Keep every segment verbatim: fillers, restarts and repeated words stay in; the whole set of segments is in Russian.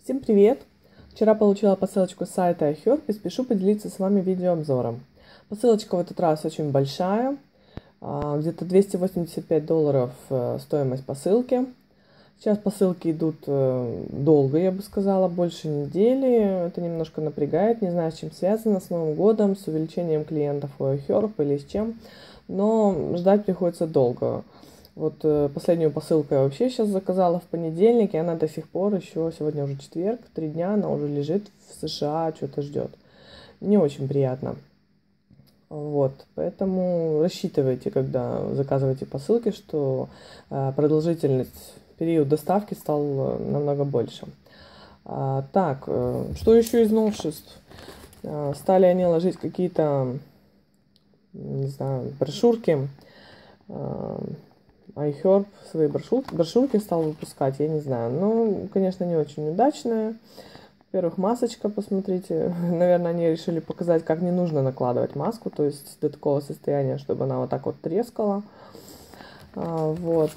Всем привет! Вчера получила посылочку с сайта iHerb и спешу поделиться с вами видеообзором. Посылочка в этот раз очень большая, где-то двести восемьдесят пять долларов стоимость посылки. Сейчас посылки идут долго, я бы сказала, больше недели. Это немножко напрягает, не знаю, с чем связано, с Новым годом, с увеличением клиентов у iHerb или с чем, но ждать приходится долго. Вот э, последнюю посылку я вообще сейчас заказала в понедельник, и она до сих пор еще, сегодня уже четверг, три дня она уже лежит в США, что-то ждет. Не очень приятно. Вот, поэтому рассчитывайте, когда заказываете посылки, что э, продолжительность, период доставки стал э, намного больше. А, так, э, что еще из новшеств? Э, стали они ложить какие-то, не знаю, брошюрки. Э, iHerb свои брошюрки, брошюрки стал выпускать, я не знаю. Ну, конечно, не очень удачная. Во-первых, масочка, посмотрите. Наверное, они решили показать, как не нужно накладывать маску, то есть до такого состояния, чтобы она вот так вот трескала. А, вот.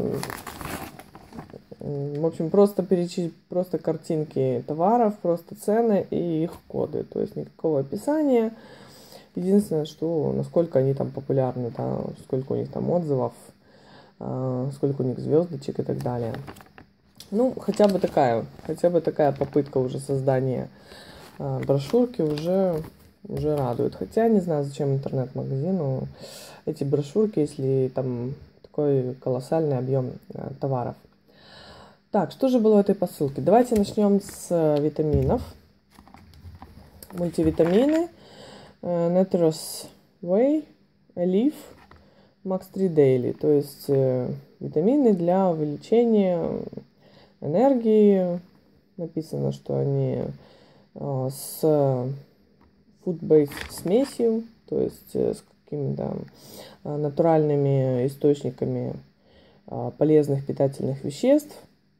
В общем, просто перечислить просто картинки товаров, просто цены и их коды. То есть никакого описания. Единственное, что насколько они там популярны, да, сколько у них там отзывов, сколько у них звездочек и так далее. Ну, хотя бы такая, хотя бы такая попытка уже создания а, брошюрки уже, уже радует. Хотя не знаю, зачем интернет-магазину эти брошюрки, если там такой колоссальный объем а, товаров. Так, что же было в этой посылке? Давайте начнем с витаминов. Мультивитамины. Naturous Way, Elif, Max три Daily, то есть э, витамины для увеличения энергии. Написано, что они э, с food-based смесью, то есть э, с какими-то э, натуральными источниками э, полезных питательных веществ.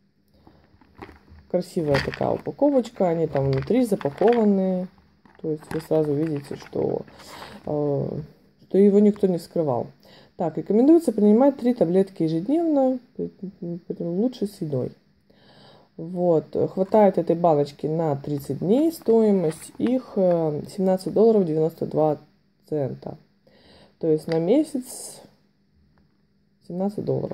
Красивая такая упаковочка, они там внутри запакованы, то есть вы сразу видите, что, э, что его никто не вскрывал. Так, рекомендуется принимать три таблетки ежедневно, лучше с едой. Вот, хватает этой баночки на тридцать дней, стоимость их семнадцать долларов девяносто два цента. То есть на месяц семнадцать долларов.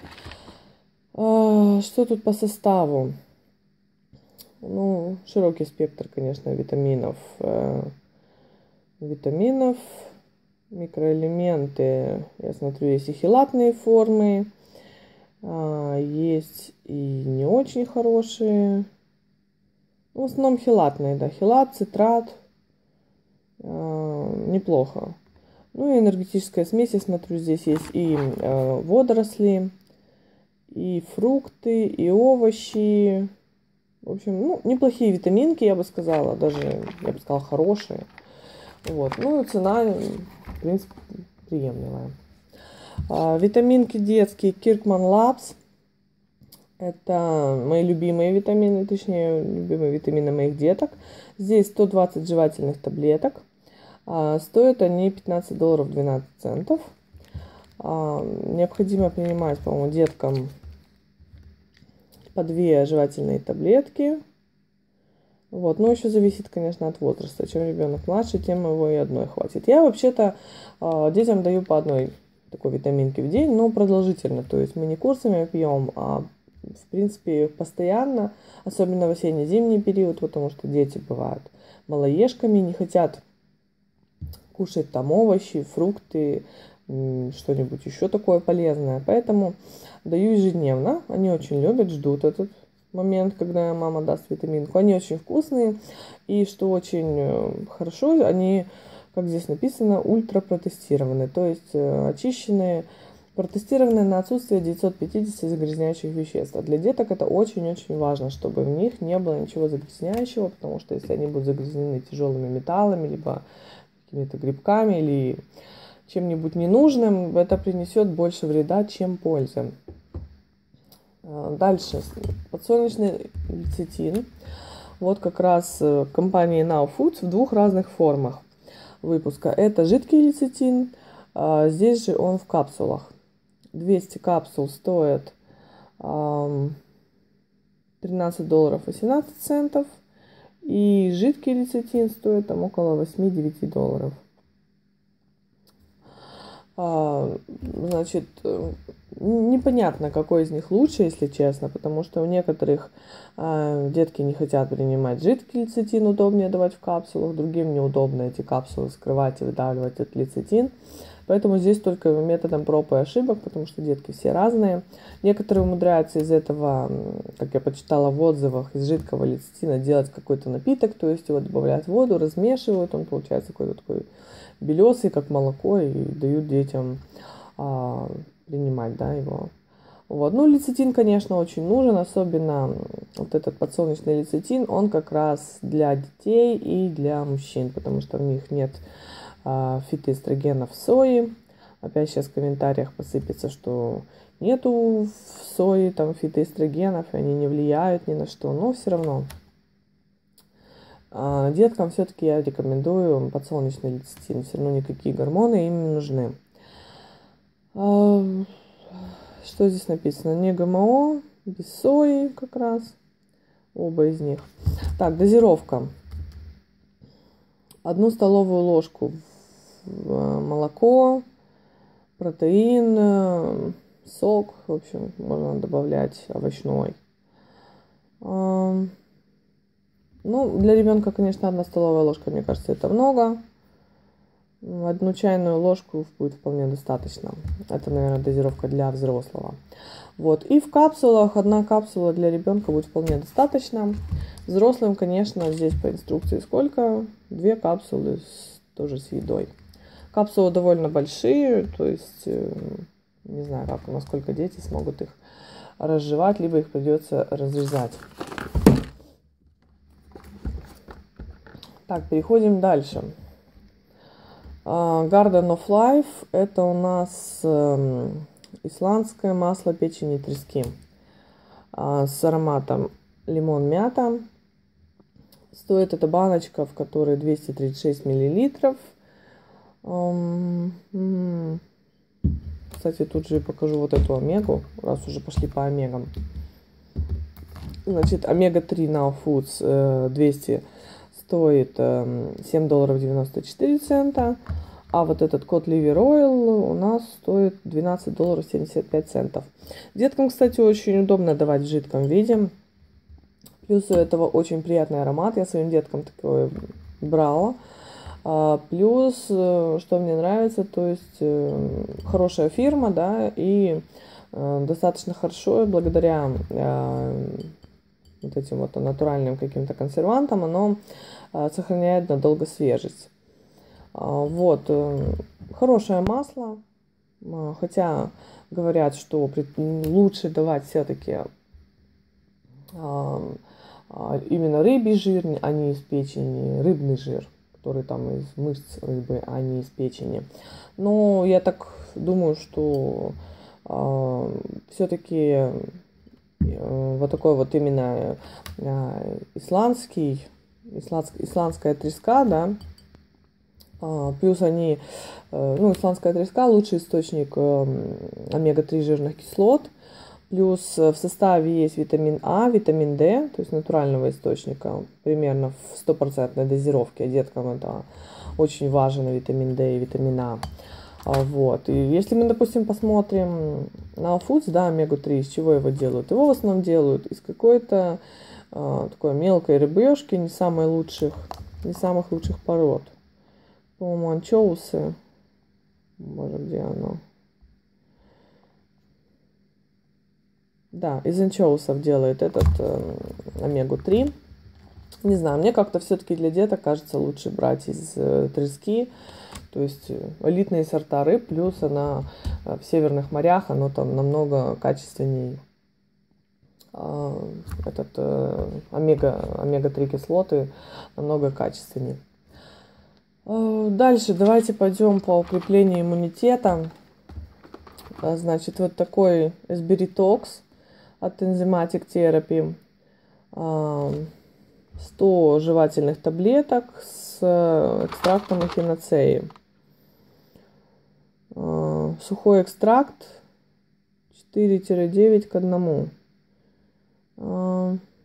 А, что тут по составу? Ну, широкий спектр, конечно, витаминов. Э, витаминов. Микроэлементы, я смотрю, есть и хелатные формы, а, есть и не очень хорошие. Ну, в основном хелатные, да, хелат, цитрат, а, неплохо. Ну и энергетическая смесь, я смотрю, здесь есть и а, водоросли, и фрукты, и овощи. В общем, ну, неплохие витаминки, я бы сказала, даже, я бы сказала, хорошие. Вот, ну и цена, в принципе, приемлемая. А, витаминки детские Kirkman Labs. Это мои любимые витамины, точнее, любимые витамины моих деток. Здесь сто двадцать жевательных таблеток. А, стоят они пятнадцать долларов двенадцать центов. А, необходимо принимать, по-моему, деткам по две жевательные таблетки. Вот, но еще зависит, конечно, от возраста. Чем ребенок младше, тем его и одной хватит. Я вообще-то э, детям даю по одной такой витаминке в день, но продолжительно. То есть мы не курсами пьем, а в принципе постоянно, особенно в осенне-зимний период, потому что дети бывают малоежками, не хотят кушать там овощи, фрукты, что-нибудь еще такое полезное. Поэтому даю ежедневно. Они очень любят, ждут этот момент, когда мама даст витаминку. Они очень вкусные, и что очень хорошо, они, как здесь написано, ультрапротестированные, то есть очищенные, протестированные на отсутствие девятьсот пятьдесят загрязняющих веществ. А для деток это очень-очень важно, чтобы в них не было ничего загрязняющего, потому что если они будут загрязнены тяжелыми металлами, либо какими-то грибками, или чем-нибудь ненужным, это принесет больше вреда, чем пользы. Дальше, подсолнечный лецитин. Вот как раз компании Now Foods в двух разных формах выпуска. Это жидкий лецитин, здесь же он в капсулах. двести капсул стоит тринадцать долларов восемнадцать центов. И жидкий лецитин стоит там около восемь-девять долларов. А, значит, непонятно, какой из них лучше, если честно, потому что у некоторых а, детки не хотят принимать жидкий лецитин, удобнее давать в капсулах, другим неудобно эти капсулы скрывать и выдавливать этот лецитин. Поэтому здесь только методом проб и ошибок, потому что детки все разные. Некоторые умудряются из этого, как я почитала в отзывах, из жидкого лецитина делать какой-то напиток, то есть его добавляют в воду, размешивают, он получается какой-то такой белесый, как молоко, и дают детям а, принимать, да, его. Вот. Ну, лецитин, конечно, очень нужен, особенно вот этот подсолнечный лецитин, он как раз для детей и для мужчин, потому что в них нет а, фитоэстрогенов сои. Опять сейчас в комментариях посыпется, что нету в сое там фитоэстрогенов, и они не влияют ни на что, но все равно. Деткам все-таки я рекомендую подсолнечный лецитин. Все равно никакие гормоны им не нужны. Что здесь написано? Не ГМО, без сои как раз. Оба из них. Так, дозировка. Одну столовую ложку в молоко, протеин, сок. В общем, можно добавлять овощной. Ну, для ребенка, конечно, одна столовая ложка, мне кажется, это много. Одну чайную ложку будет вполне достаточно. Это, наверное, дозировка для взрослого. Вот. И в капсулах одна капсула для ребенка будет вполне достаточно. Взрослым, конечно, здесь по инструкции сколько? Две капсулы с, тоже с едой. Капсулы довольно большие, то есть не знаю, как, насколько дети смогут их разжевать, либо их придется разрезать. Так, переходим дальше. Garden of Life – это у нас исландское масло печени трески с ароматом лимон-мята. Стоит эта баночка, в которой двести тридцать шесть миллилитров. Кстати, тут же покажу вот эту омегу, раз уже пошли по омегам. Значит, омега три Now Foods двести стоит семь долларов девяносто четыре цента, а вот этот Cod Liver Oil у нас стоит двенадцать долларов семьдесят пять центов. Деткам, кстати, очень удобно давать в жидком виде. Плюс у этого очень приятный аромат. Я своим деткам такое брала. Плюс, что мне нравится, то есть хорошая фирма, да, и достаточно хорошо благодаря вот этим вот натуральным каким-то консервантам, оно сохраняет надолго свежесть. Вот, хорошее масло, хотя говорят, что лучше давать все-таки именно рыбий жир, а не из печени, рыбный жир, который там из мышц рыбы, а не из печени. Но я так думаю, что все-таки вот такой вот именно исландский, исландская треска, да, плюс они, ну, исландская треска лучший источник омега три жирных кислот, плюс в составе есть витамин А, витамин Д, то есть натурального источника, примерно в стопроцентной дозировке, а деткам это очень важен витамин Д и витамин А. Вот. И если мы, допустим, посмотрим на Foods, да, омегу три, из чего его делают? Его в основном делают из какой-то а, такой мелкой рыбешки, не самой лучших, не самых лучших пород. По-моему, анчоусы. Боже, где оно? Да, из анчоусов делают этот э, омегу три. Не знаю, мне как-то все-таки для деток кажется лучше брать из э, трески. То есть элитные сорта рыб, плюс она в северных морях, оно там намного качественнее. Этот э, омега, омега три кислоты намного качественнее. Дальше давайте пойдем по укреплению иммунитета. Значит, вот такой Эсберитокс от Enzymatic Therapy. сто жевательных таблеток с экстрактом эхиноцеи. Сухой экстракт четыре девять к одному.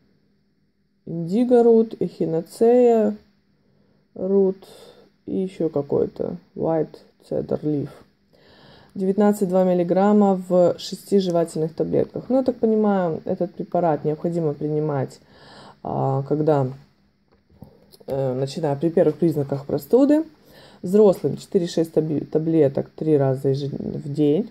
индиго рут, эхиноцея рут и еще какой-то white cedar leaf. девятнадцать целых два миллиграмма в шести жевательных таблетках. Ну, я так понимаю, этот препарат необходимо принимать, когда, начиная при первых признаках простуды. Взрослым четыре-шесть таблеток три раза в день.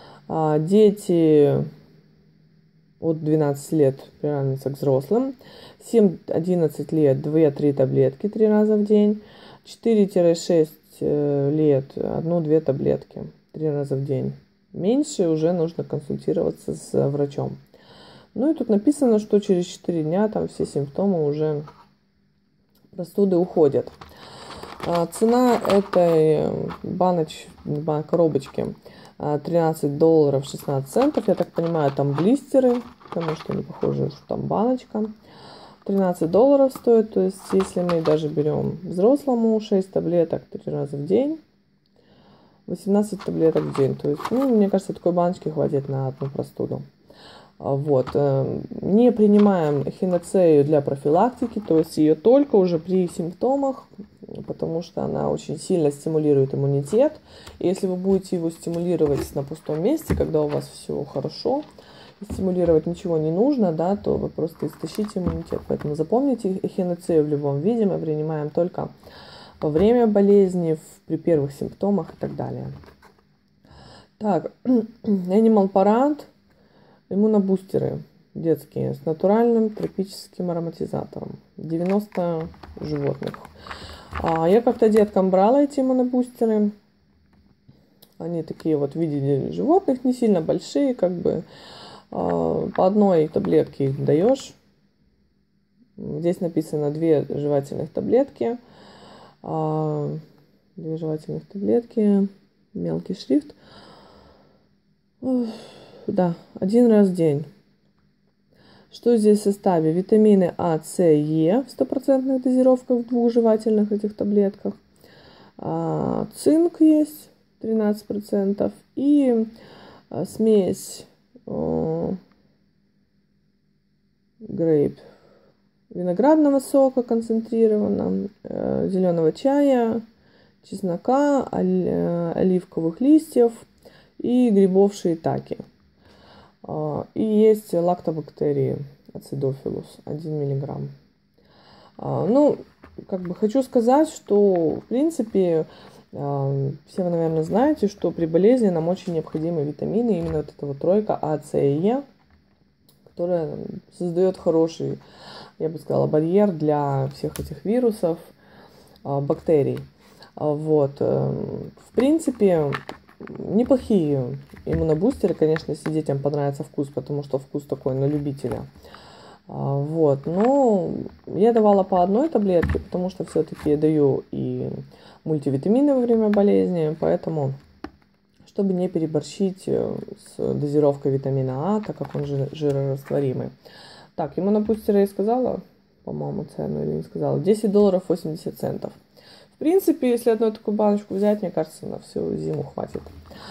Дети от двенадцати лет приравниваются к взрослым. семь-одиннадцать лет две-три таблетки три раза в день. четыре-шесть лет одну-две таблетки три раза в день. Меньше уже нужно консультироваться с врачом. Ну и тут написано, что через четыре дня там все симптомы уже простуды уходят. А цена этой баноч... коробочки тринадцать долларов шестнадцать центов. Я так понимаю, там блистеры, потому что не похоже, что там баночка. тринадцать долларов стоит. То есть, если мы даже берем взрослому шесть таблеток три раза в день, восемнадцать таблеток в день. То есть, ну, мне кажется, такой баночки хватит на одну простуду. Вот. Не принимаем эхиноцею для профилактики, то есть ее только уже при симптомах, потому что она очень сильно стимулирует иммунитет. И если вы будете его стимулировать на пустом месте, когда у вас все хорошо, стимулировать ничего не нужно, да, то вы просто истощите иммунитет. Поэтому запомните, эхиноцею в любом виде мы принимаем только во время болезни, при первых симптомах и так далее. Так, Animal Parent. Иммунобустеры детские с натуральным тропическим ароматизатором. девяносто животных. А я как-то деткам брала эти иммунобустеры. Они такие вот в виде животных, не сильно большие, как бы. А, по одной таблетке их даешь. Здесь написано две жевательных таблетки. А, две жевательных таблетки. Мелкий шрифт. Да, один раз в день. Что здесь в составе? Витамины А, С, Е в стопроцентных дозировках в двух жевательных этих таблетках. А, цинк есть тринадцать процентов. И а, смесь а, грейп виноградного сока концентрированного, а, зеленого чая, чеснока, оли, оливковых листьев и грибов шиитаке. И есть лактобактерии ацидофилус один миллиграмм. Ну, как бы хочу сказать, что в принципе все вы, наверное, знаете, что при болезни нам очень необходимы витамины, именно вот эта вот тройка А, С и Е, которая создает хороший, я бы сказала, барьер для всех этих вирусов, бактерий. Вот. В принципе, неплохие иммунобустеры, конечно, если детям понравится вкус, потому что вкус такой на любителя. Вот. Но я давала по одной таблетке, потому что все-таки я даю и мультивитамины во время болезни, поэтому, чтобы не переборщить с дозировкой витамина А, так как он жирорастворимый. Так, иммунобустеры я сказала, по-моему, цену или не сказала, десять долларов восемьдесят центов. В принципе, если одну такую баночку взять, мне кажется, на всю зиму хватит.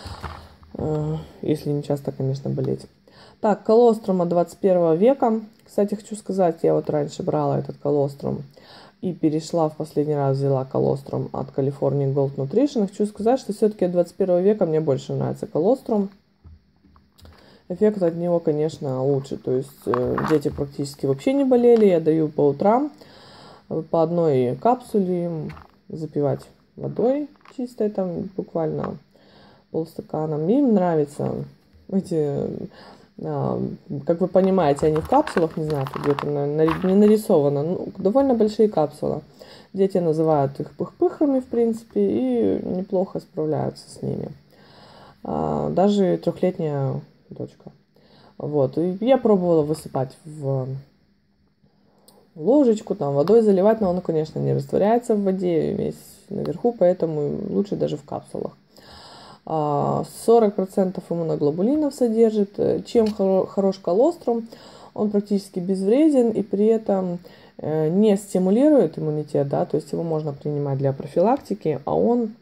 Если не часто, конечно, болеть. Так, колострум от двадцать первого века. Кстати, хочу сказать, я вот раньше брала этот колострум и перешла в последний раз, взяла колострум от California Gold Nutrition. Хочу сказать, что все-таки от двадцать первого века мне больше нравится колострум. Эффект от него, конечно, лучше. То есть дети практически вообще не болели. Я даю по утрам по одной капсуле запивать водой чистой, там буквально полстакана. Мне им нравится эти, а, как вы понимаете, они в капсулах, не знаю, тут где-то не нарисовано, ну, довольно большие капсулы. Дети называют их пых-пыхами, в принципе, и неплохо справляются с ними. А, даже трехлетняя дочка. Вот. И я пробовала высыпать в ложечку, там водой заливать, но оно, конечно, не растворяется в воде весь наверху, поэтому лучше даже в капсулах. сорок процентов иммуноглобулинов содержит. Чем хорош колострум? Он практически безвреден и при этом не стимулирует иммунитет, да, то есть его можно принимать для профилактики, а он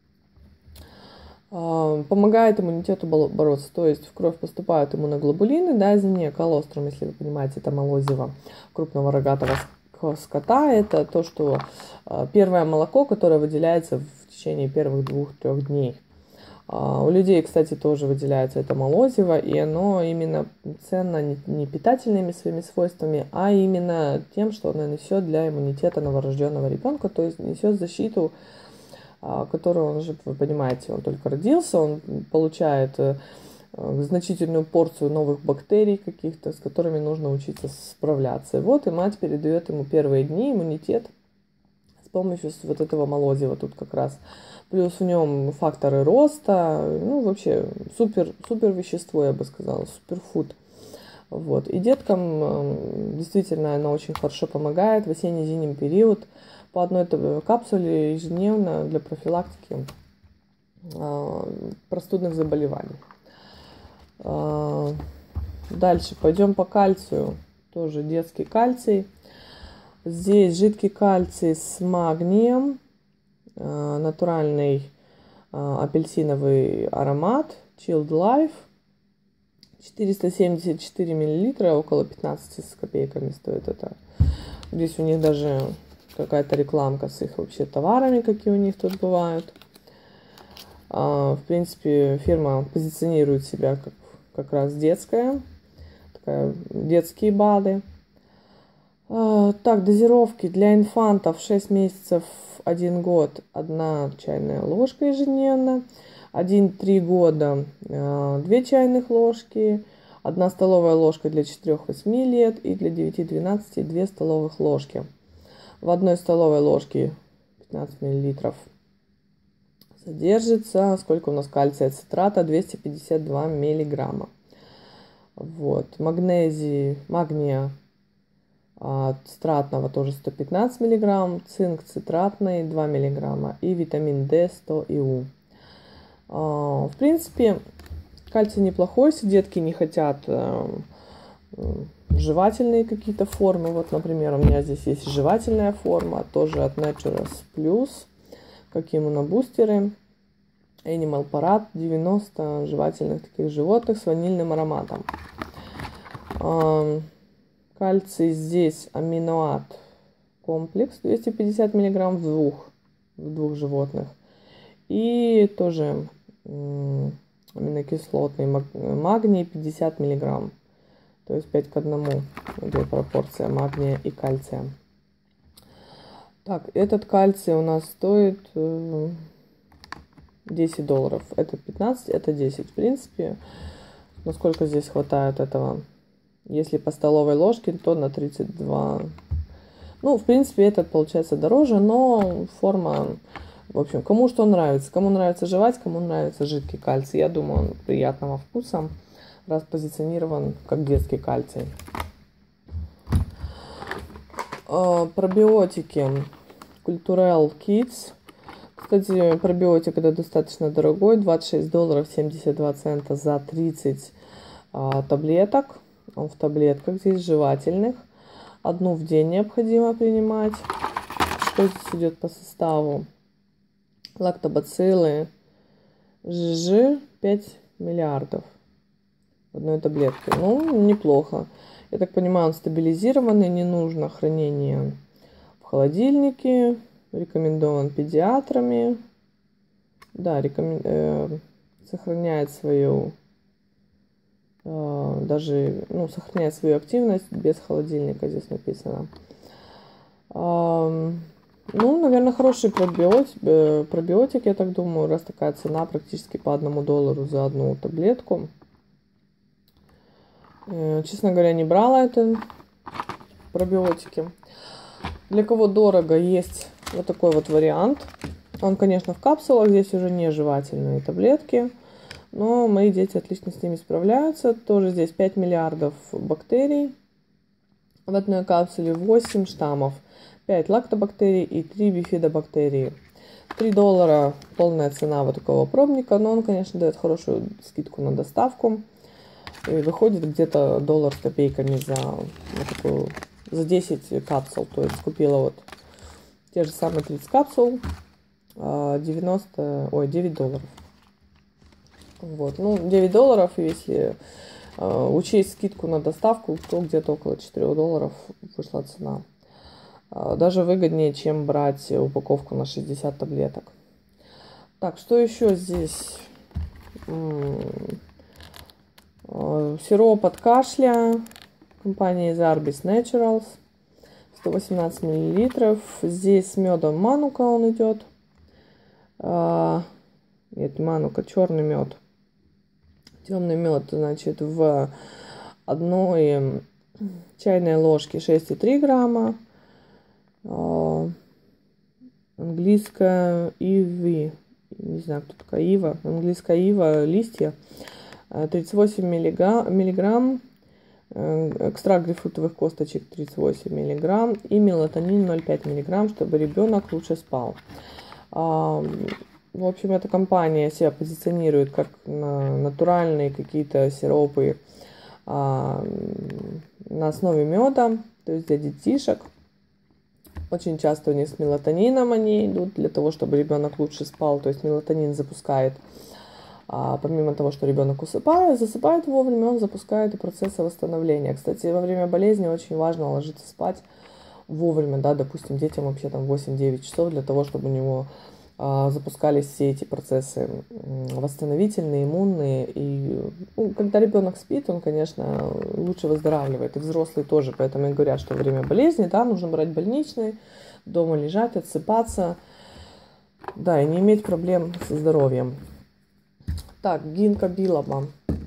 помогает иммунитету бороться. То есть в кровь поступают иммуноглобулины, да, извне колострум, если вы понимаете, это молозиво крупного рогатого скота, это то, что первое молоко, которое выделяется в течение первых двух-трех дней. У людей, кстати, тоже выделяется это молозиво, и оно именно ценно не питательными своими свойствами, а именно тем, что оно несет для иммунитета новорожденного ребенка, то есть несет защиту, которую он же, вы понимаете, он только родился, он получает значительную порцию новых бактерий каких-то, с которыми нужно учиться справляться. И вот и мать передает ему первые дни иммунитет с помощью вот этого молозива тут как раз. Плюс в нем факторы роста, ну, вообще супер, супер вещество, я бы сказала, суперфуд. Вот. И деткам действительно оно очень хорошо помогает в осенне-зимний период по одной капсуле ежедневно для профилактики простудных заболеваний. Дальше пойдем по кальцию. Тоже детский кальций. Здесь жидкий кальций с магнием. Натуральный апельсиновый аромат Chilled Life, четыреста семьдесят четыре миллилитра, около пятнадцать с копейками стоит это. Здесь у них даже какая-то рекламка с их вообще товарами, какие у них тут бывают. В принципе, фирма позиционирует себя как как раз детская, такая, детские БАДы. Так, дозировки для инфантов шесть месяцев, один год, одна чайная ложка ежедневно, один-три года, две чайных ложки, одна столовая ложка для четырёх-восьми лет и для девяти-двенадцати две столовых ложки. В одной столовой ложке пятнадцать миллилитров содержится, сколько у нас кальция цитрата, двести пятьдесят два миллиграмма. Вот, магнезий, магния цитратного тоже сто пятнадцать миллиграмм, цинк цитратный два миллиграмма и витамин D сто и у. В принципе, кальций неплохой, если детки не хотят жевательные какие-то формы. Вот, например, у меня здесь есть жевательная форма, тоже от Naturals Plus, как иммунобустеры. Animal Parad, девяносто жевательных таких животных с ванильным ароматом. Кальций здесь аминоат комплекс двести пятьдесят миллиграмм в двух, в двух животных. И тоже аминокислотный магний пятьдесят миллиграмм. То есть пять к одному идет пропорция магния и кальция. Так, этот кальций у нас стоит десять долларов. Это пятнадцать, это десять. В принципе, насколько здесь хватает этого? Если по столовой ложке, то на тридцать два. Ну, в принципе, этот получается дороже, но форма, в общем, кому что нравится. Кому нравится жевать, кому нравится жидкий кальций. Я думаю, он приятного вкуса, раз позиционирован как детский кальций. Пробиотики. Culturelle Kids. Кстати, пробиотик это достаточно дорогой. двадцать шесть долларов семьдесят два цента за тридцать а, таблеток. Он в таблетках здесь жевательных. Одну в день необходимо принимать. Что здесь идет по составу? Лактобациллы. ЖЖ пять миллиардов в одной таблетке. Ну, неплохо. Я так понимаю, он стабилизированный. Не нужно хранение в холодильнике. Рекомендован педиатрами. Да, рекомен... э, сохраняет свою э, даже, ну, сохраняет свою активность без холодильника, здесь написано. Э, ну, наверное, хороший пробиотик, э, пробиотик, я так думаю, раз такая цена практически по одному доллару за одну таблетку. Э, честно говоря, не брала это пробиотики. Для кого дорого, есть вот такой вот вариант. Он, конечно, в капсулах, здесь уже не жевательные таблетки, но мои дети отлично с ними справляются. Тоже здесь пять миллиардов бактерий в одной капсуле, восемь штаммов, пять лактобактерий и три бифидобактерии. три доллара полная цена вот такого пробника, но он, конечно, дает хорошую скидку на доставку. И выходит где-то доллар с копейками за вот такую, за десять капсул. То есть купила вот те же самые тридцать капсул, девяносто, ой, девять долларов. Вот, ну, девять долларов, если э, учесть скидку на доставку, то где-то около четырёх долларов вышла цена. Даже выгоднее, чем брать упаковку на шестьдесят таблеток. Так, что еще здесь? Сироп от кашля компании Zarbis Naturals. сто восемнадцать миллилитров. Здесь с медом манука он идет. Нет, манука, черный мед. Темный мед, значит, в одной чайной ложке шесть и три грамма. Английская иви, не знаю, кто такая ива, английская ива, листья, тридцать восемь миллиграмм, экстракт грейпфрутовых косточек тридцать восемь миллиграмм и мелатонин ноль целых пять десятых миллиграмм, чтобы ребенок лучше спал. В общем, эта компания себя позиционирует как натуральные какие-то сиропы на основе меда, то есть для детишек. Очень часто у них с мелатонином они идут для того, чтобы ребенок лучше спал. То есть мелатонин запускает, а, помимо того, что ребенок усыпает, засыпает вовремя, он запускает и процессы восстановления. Кстати, во время болезни очень важно ложиться спать вовремя, да, допустим, детям вообще там восемь-девять часов для того, чтобы у него а, запускались все эти процессы восстановительные, иммунные. И ну, когда ребенок спит, он, конечно, лучше выздоравливает, и взрослые тоже. Поэтому и говорят, что во время болезни, да, нужно брать больничный, дома лежать, отсыпаться, да, и не иметь проблем со здоровьем. Так, гинка билоба.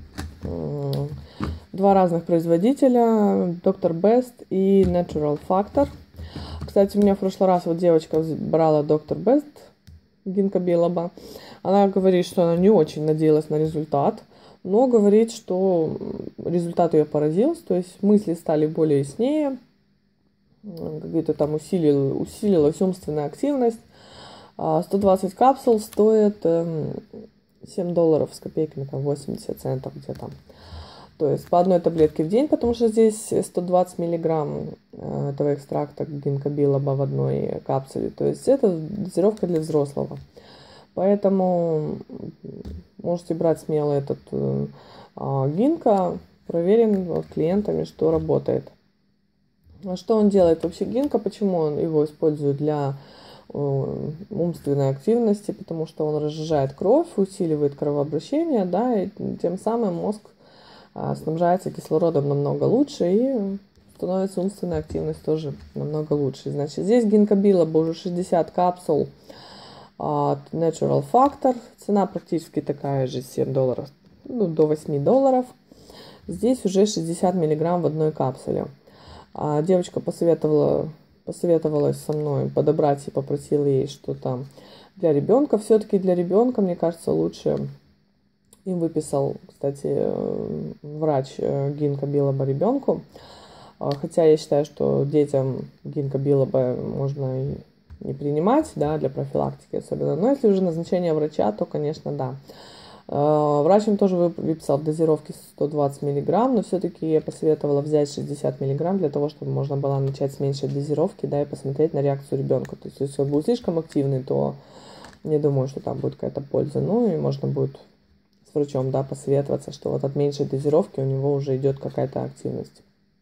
Два разных производителя, доктор Best и Natural Factor. Кстати, у меня в прошлый раз вот девочка брала доктор Best, гинка билоба. Она говорит, что она не очень надеялась на результат, но говорит, что результат ее поразил, то есть мысли стали более яснее, какие-то там усилил, усилилась умственная активность. сто двадцать капсул стоит семь долларов с копейками, там восемьдесят центов где-то. То есть по одной таблетке в день, потому что здесь сто двадцать миллиграмм этого экстракта гинка билоба в одной капсуле. То есть это дозировка для взрослого. Поэтому можете брать смело этот а, гинка, проверен вот, клиентами, что работает. А что он делает вообще гинка? Почему он его использует для умственной активности? Потому что он разжижает кровь, усиливает кровообращение, да, и тем самым мозг снабжается кислородом намного лучше и становится умственная активность тоже намного лучше. Значит, здесь гинка билоба уже шестьдесят капсул от Natural Factor. Цена практически такая же, семь долларов, ну, до восьми долларов. Здесь уже шестьдесят миллиграмм в одной капсуле. А девочка посоветовала, посоветовалась со мной подобрать и попросила ей что-то для ребенка. Все-таки для ребенка, мне кажется, лучше. Им выписал, кстати, врач гинка билоба ребенку. Хотя я считаю, что детям гинка билоба можно и не принимать, да, для профилактики особенно. Но если уже назначение врача, то, конечно, да. Врач им тоже выписал в дозировке сто двадцать миллиграмм, но все-таки я посоветовала взять шестьдесят миллиграмм для того, чтобы можно было начать с меньшей дозировки, да, и посмотреть на реакцию ребенка. То есть, если он будет слишком активный, то не думаю, что там будет какая-то польза. Ну, и можно будет с врачом, да, посоветоваться, что вот от меньшей дозировки у него уже идет какая-то активность.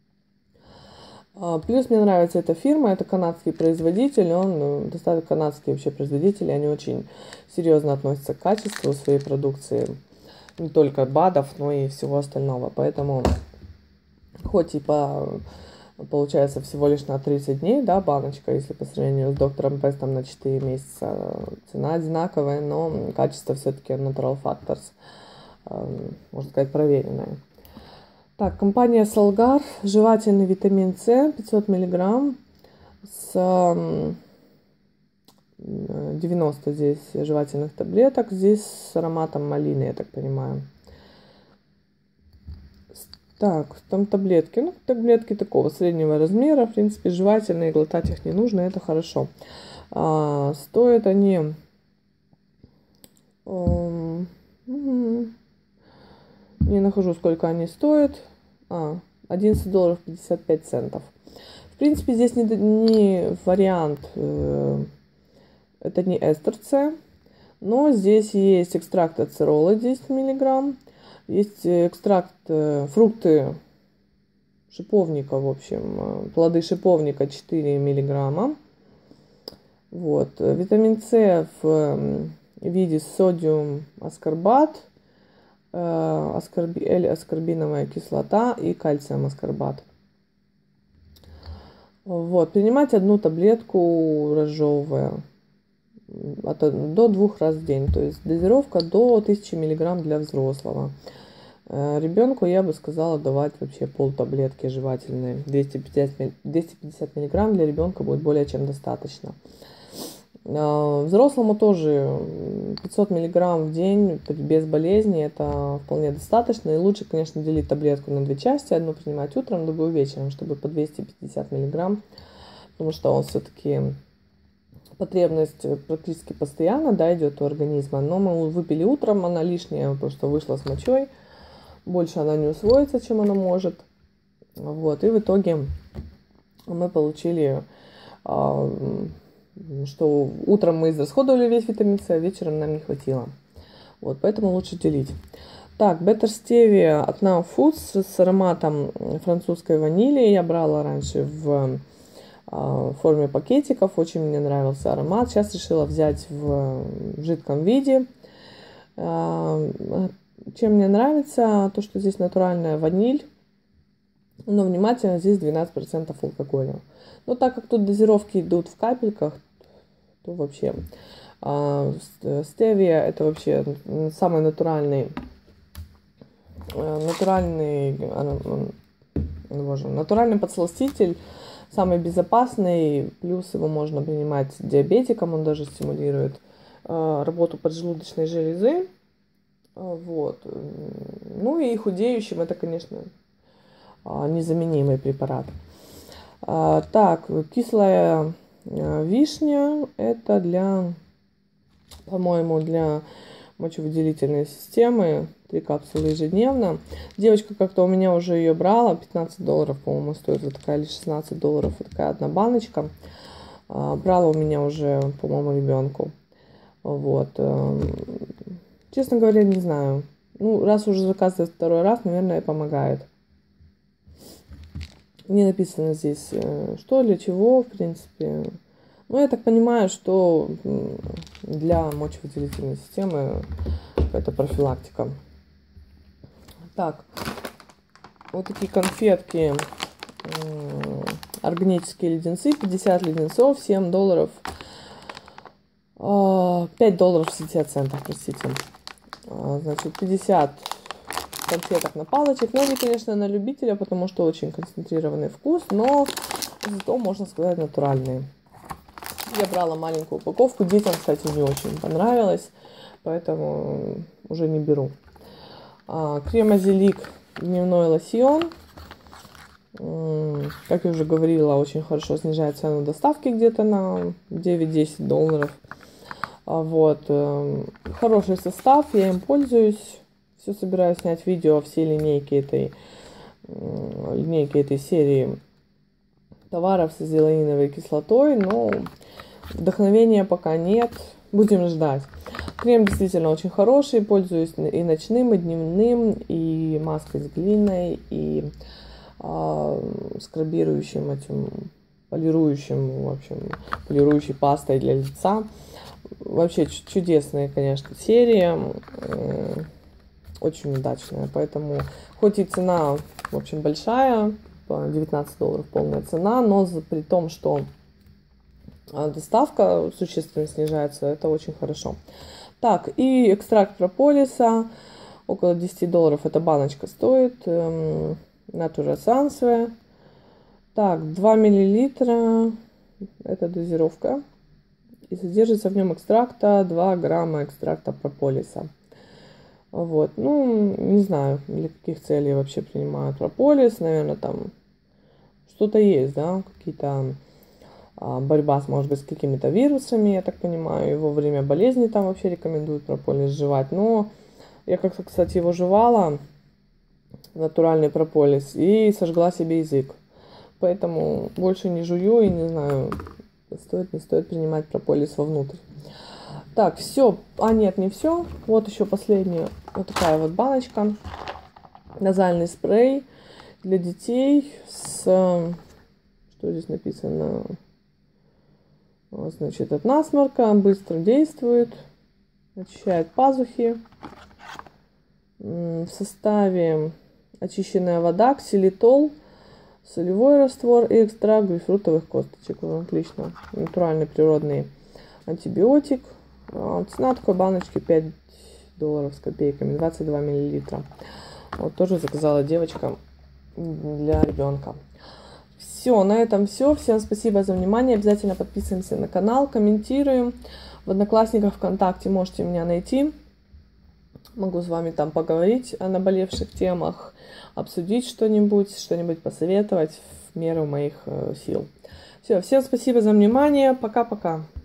Плюс мне нравится эта фирма, это канадский производитель, он достаточно канадские вообще производители, они очень серьезно относятся к качеству своей продукции, не только БАДов, но и всего остального, поэтому хоть и по, получается всего лишь на тридцать дней, да, баночка, если по сравнению с доктором Бестом на четыре месяца, цена одинаковая, но качество все-таки Natural Factors, можно сказать, проверенное. Так, компания Solgar, жевательный витамин С, пятьсот миллиграмм, с девяносто здесь жевательных таблеток, здесь с ароматом малины, я так понимаю. Так, там таблетки, ну, таблетки такого среднего размера, в принципе, жевательные, глотать их не нужно, это хорошо. А, стоят они... Не нахожу, сколько они стоят. А, одиннадцать долларов пятьдесят пять центов. В принципе, здесь не, не вариант, э, это не эстер С, но здесь есть экстракт ацерола десять миллиграмм, есть экстракт э, фрукты шиповника, в общем, плоды шиповника четыре миллиграмма. Вот. Витамин С в виде содиум аскорбат, аскорби, L-аскорбиновая кислота и кальциум аскорбат. Вот. Принимать одну таблетку разжевывая от, до двух раз в день. То есть дозировка до тысячи миллиграмм для взрослого. Ребенку я бы сказала давать вообще пол таблетки жевательные. двести пятьдесят миллиграмм для ребенка будет более чем достаточно. Взрослому тоже пятьсот миллиграмм в день без болезни это вполне достаточно. И лучше, конечно, делить таблетку на две части. Одну принимать утром, другую вечером, чтобы по двести пятьдесят миллиграмм. Потому что он все-таки потребность практически постоянно, да, идет у организма. Но мы выпили утром, она лишняя, просто вышла с мочой. Больше она не усвоится, чем она может. Вот. И в итоге мы получили, что утром мы израсходовали весь витамин С, а вечером нам не хватило. Вот. Поэтому лучше делить. Так, Better Stevia от Now Foods с ароматом французской ванили. Я брала раньше в форме пакетиков. Очень мне нравился аромат. Сейчас решила взять в жидком виде. Чем мне нравится, то, что здесь натуральная ваниль, но внимательно, здесь двенадцать процентов алкоголя. Но так как тут дозировки идут в капельках, то вообще стевия это вообще самый натуральный, натуральный, боже, натуральный подсластитель, самый безопасный, плюс его можно принимать диабетикам, он даже стимулирует работу поджелудочной железы. Вот. Ну и худеющим это, конечно, незаменимый препарат. Так, кислая вишня, это для, по-моему, для мочевыделительной системы. Три капсулы ежедневно. Девочка как-то у меня уже ее брала, пятнадцать долларов, по-моему, стоит вот такая, или шестнадцать долларов, вот такая одна баночка. Брала у меня уже, по-моему, ребенку. Вот. Честно говоря, не знаю. Ну, раз уже заказывает второй раз, наверное, помогает. Не написано здесь, что, для чего, в принципе. Ну, я так понимаю, что для мочевыделительной системы это профилактика. Так, вот такие конфетки. Органические леденцы, пятьдесят леденцов, семь долларов. пять долларов шестьдесят центов, простите. Значит, пятьдесят конфеток на палочек. Но они, конечно, на любителя, потому что очень концентрированный вкус, но зато, можно сказать, натуральные. Я брала маленькую упаковку. Детям, кстати, не очень понравилось, поэтому уже не беру. Крем-азелик, дневной лосьон. Как я уже говорила, очень хорошо снижает цену доставки где-то на девять-десять долларов. Вот. Хороший состав, я им пользуюсь. Все собираюсь снять видео, все линейки этой, линейки этой серии товаров с изолаиновой кислотой, но вдохновения пока нет. Будем ждать. Крем действительно очень хороший, пользуюсь и ночным, и дневным, и маской с глиной, и а, скрабирующим этим, полирующим, в общем, полирующей пастой для лица. Вообще чудесная, конечно, серия, очень удачная, поэтому хоть и цена, в общем, большая, девятнадцать долларов полная цена, но при том, что доставка существенно снижается, это очень хорошо. Так, и экстракт прополиса, около десять долларов эта баночка стоит, Natura Sans. Так, два миллилитра, это дозировка. И содержится в нем экстракта два грамма экстракта прополиса. Вот, ну, не знаю, для каких целей вообще принимают прополис. Наверное, там что-то есть, да, какие-то а, борьба, может быть, с какими-то вирусами, я так понимаю. И во время болезни там вообще рекомендуют прополис жевать. Но я как-то, кстати, его жевала, натуральный прополис, и сожгла себе язык. Поэтому больше не жую и не знаю, стоит, не стоит принимать прополис вовнутрь. Так, все. А нет, не все. Вот еще последняя вот такая вот баночка. Назальный спрей. для детей с... Что здесь написано? Значит, от насморка, быстро действует, очищает пазухи. В составе очищенная вода, ксилитол, солевой раствор и экстракт грейпфрутовых косточек. Отлично. Натуральный природный антибиотик. Цена такой баночки пять долларов с копейками, двадцать два миллилитра. Вот тоже заказала девочка для ребенка. Все, на этом все. Всем спасибо за внимание. Обязательно подписываемся на канал, комментируем. В Одноклассниках, ВКонтакте можете меня найти. Могу с вами там поговорить о наболевших темах, обсудить что-нибудь, что-нибудь посоветовать в меру моих сил. Все, всем спасибо за внимание. Пока-пока.